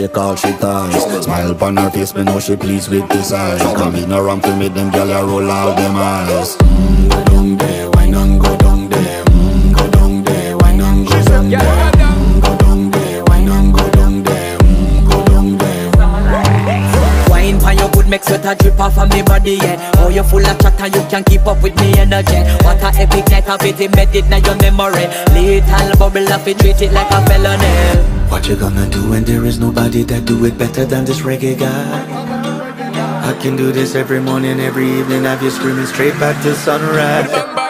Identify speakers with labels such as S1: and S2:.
S1: She call she ties. Smile upon her face, me know she pleased with this eyes. Come in around to make them gyal a roll out them eyes. Go down there, wine and go down there. Go down there, wine and go down there. Go down there, wine and go down there. Go down there.
S2: Wine pan your good make sweat a drip off of me body, yeah. Oh, you full of chatter, you can keep up with me energy. What a epic night of it, embedded in your memory. Little bubble of it, treat it like a felony.
S1: What you gonna do when there is nobody that do it better than this reggae guy? I can do this every morning, every evening, have you screaming straight back to sunrise.